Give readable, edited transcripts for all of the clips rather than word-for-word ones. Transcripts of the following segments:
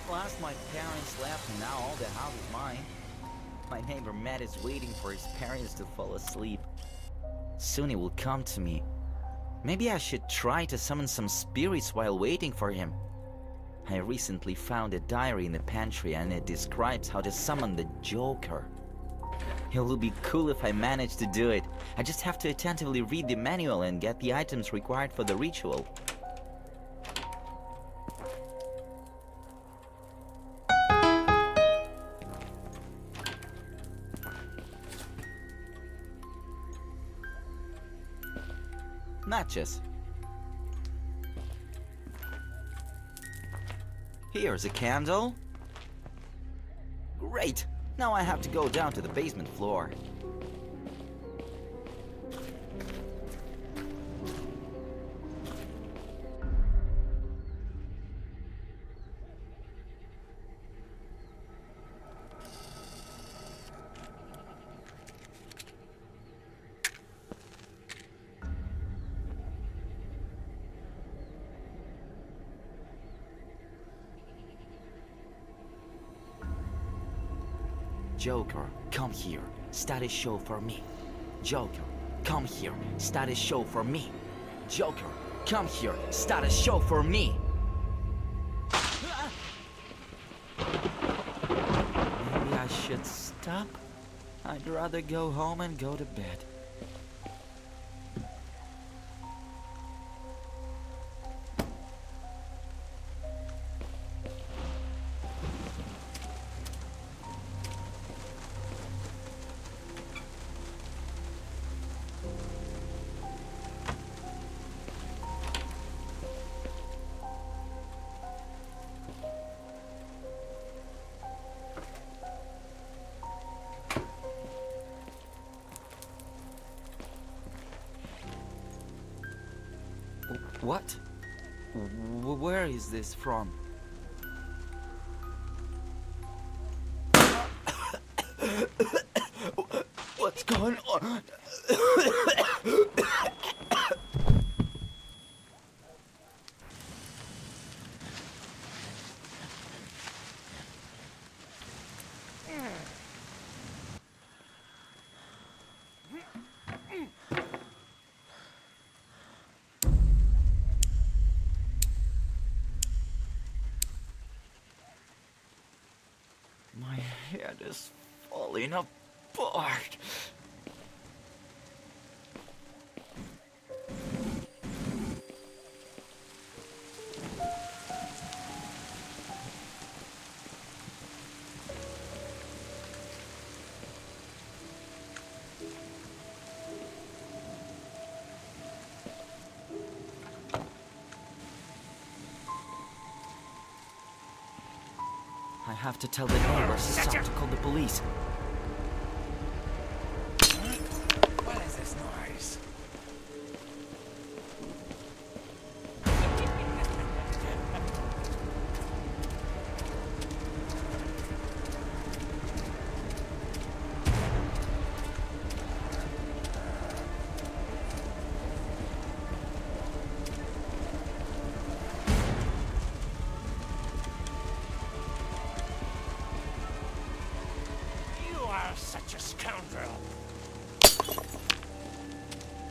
Last my parents left and now all the house is mine. My neighbor Matt is waiting for his parents to fall asleep. Soon he will come to me. Maybe I should try to summon some spirits while waiting for him. I recently found a diary in the pantry and it describes how to summon the Joker. It will be cool if I manage to do it. I just have to attentively read the manual and get the items required for the ritual. Matches. Here's a candle. Great! Now I have to go down to the basement floor. Joker, come here. Start a show for me. Joker, come here. Start a show for me. Joker, come here. Start a show for me. Maybe I should stop? I'd rather go home and go to bed. What? Where is this from? What's going on? My head is falling apart. I have to tell the neighbors to stop to call the police. What is this noise? Such a scoundrel.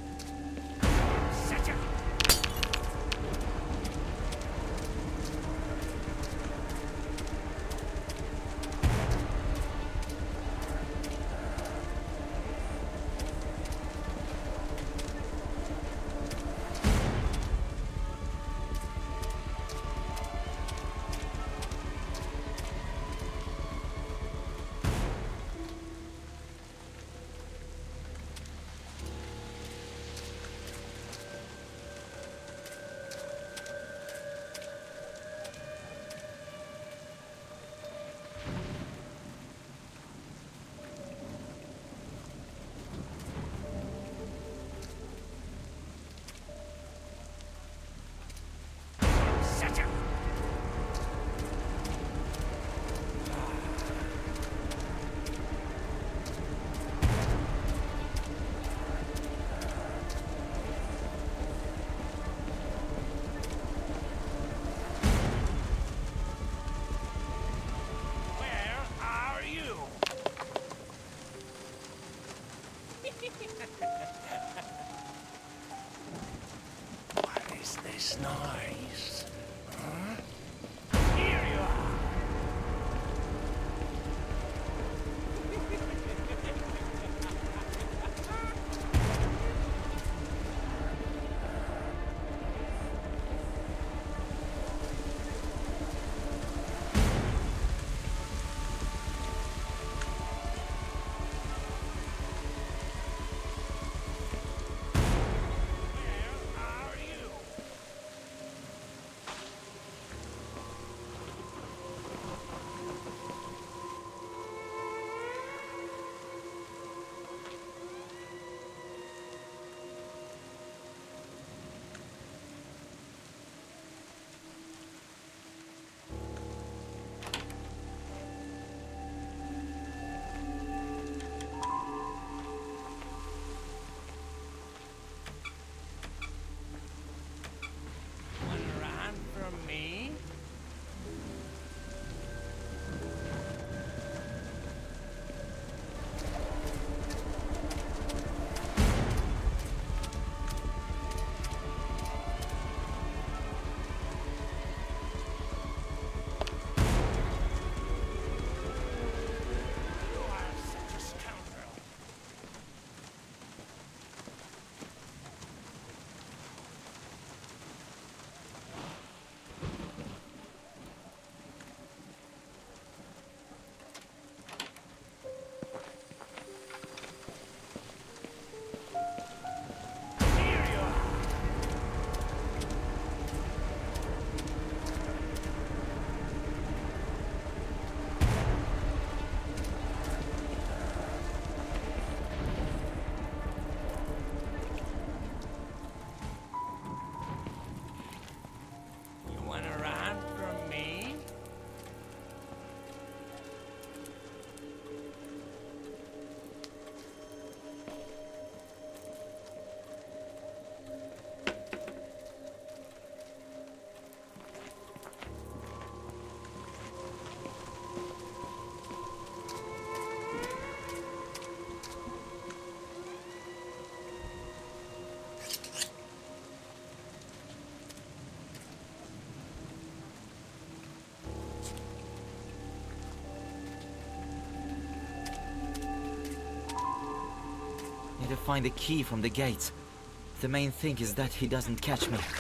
find the key from the gate. The main thing is that he doesn't catch me.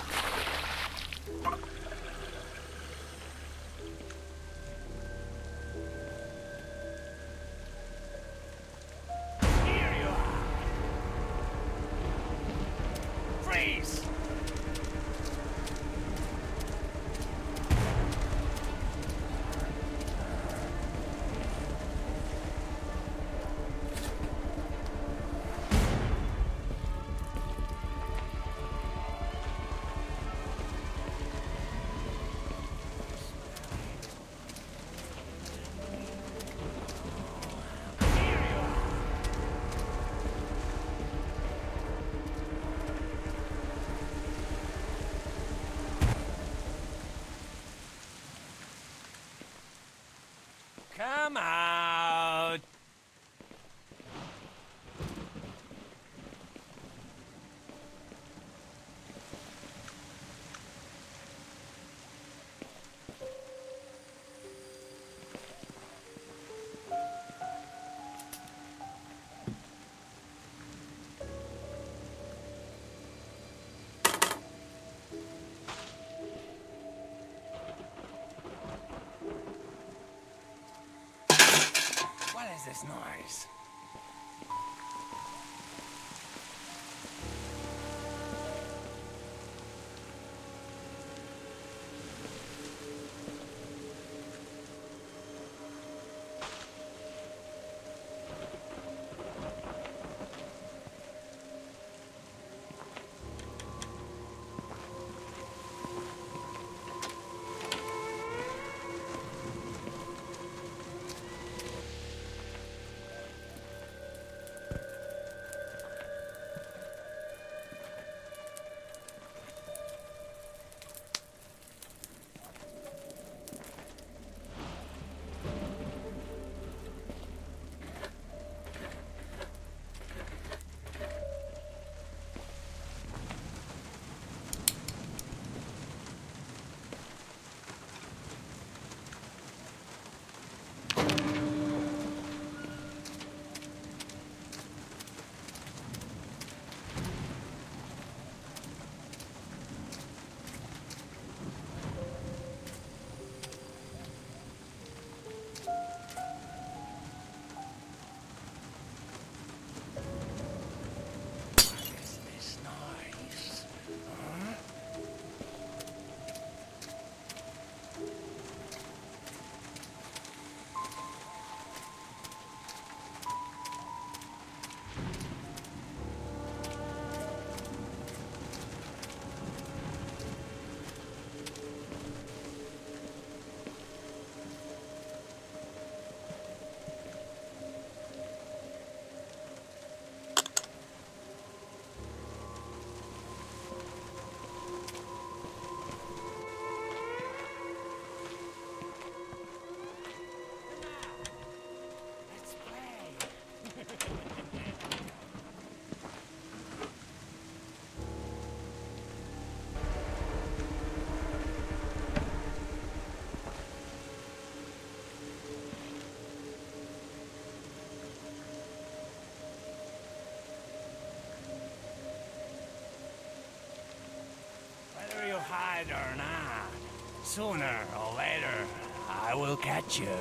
Here you are. Freeze! Come out! What is this noise? What is this noise? Huh? Let's play. Whether you hide or not, sooner or later, I will catch you.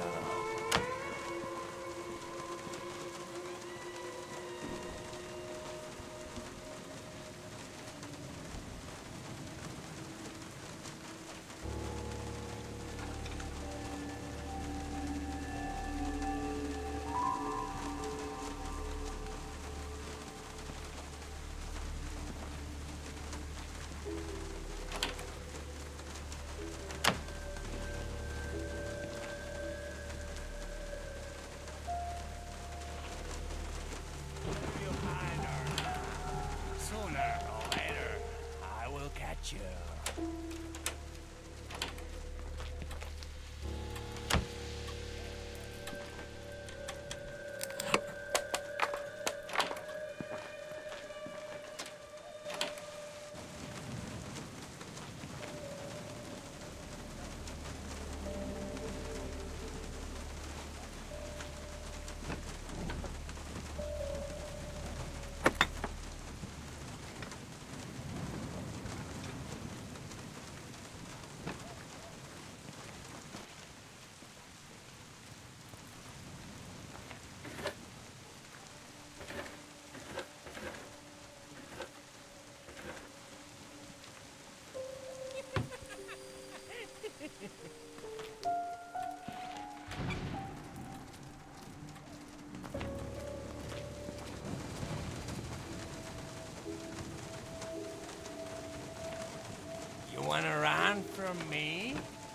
You wanna run from me?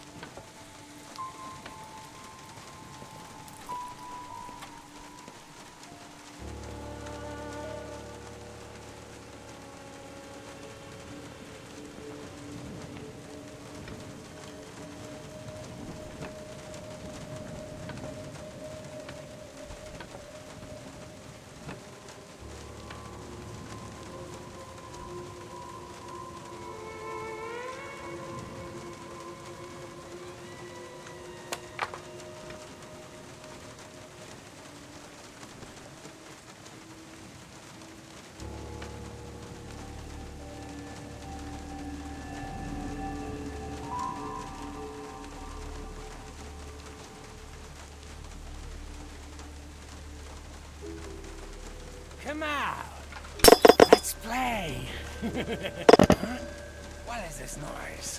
Come out! Let's play! Huh? What is this noise?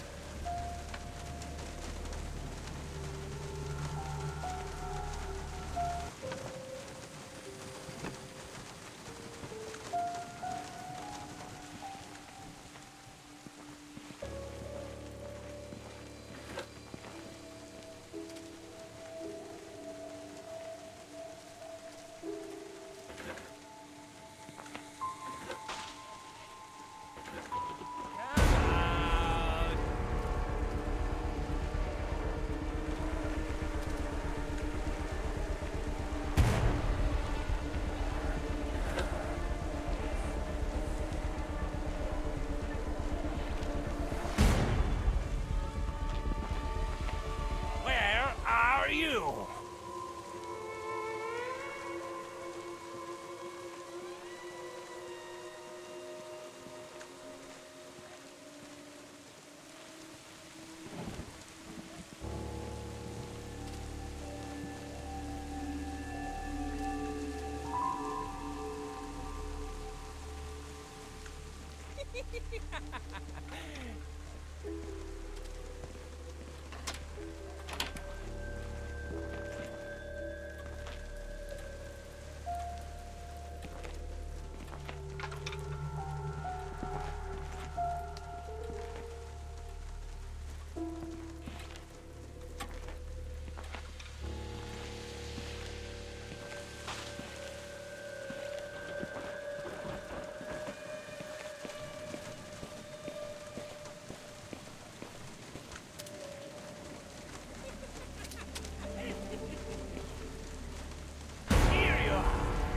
Where are you? Here you are.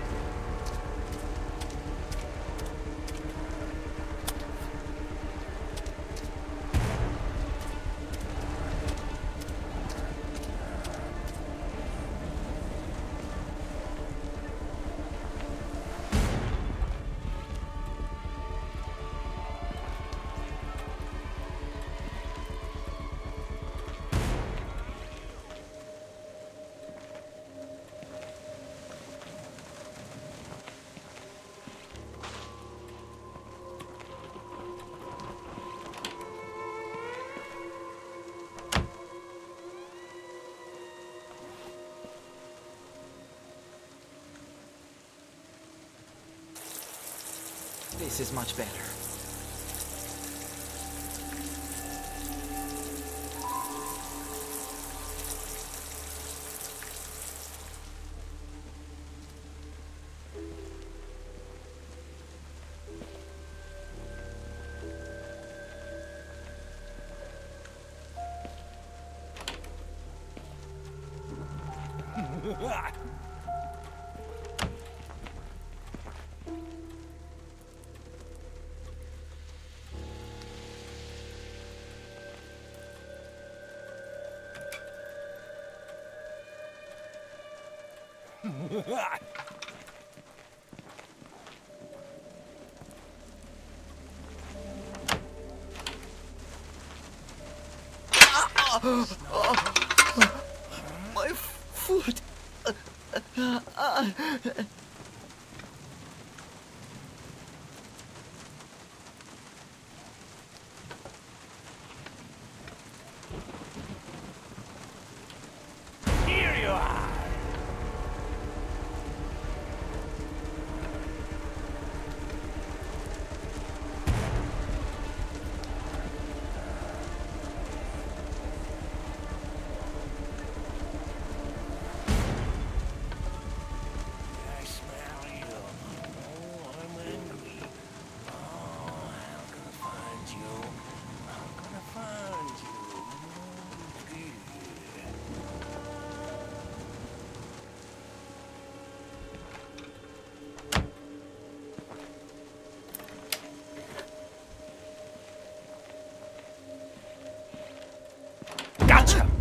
This is much better. My foot. Gotcha.